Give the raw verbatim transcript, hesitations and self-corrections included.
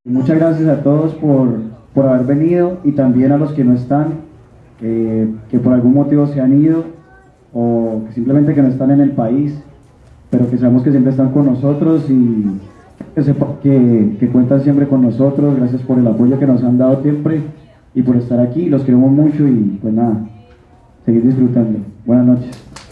Muchas gracias a todos por, por haber venido y también a los que no están, eh, que por algún motivo se han ido o que simplemente que no están en el país, pero que sabemos que siempre están con nosotros y que, sepa, que, que cuentan siempre con nosotros. Gracias por el apoyo que nos han dado siempre y por estar aquí. Los queremos mucho y pues nada, seguir disfrutando. Buenas noches.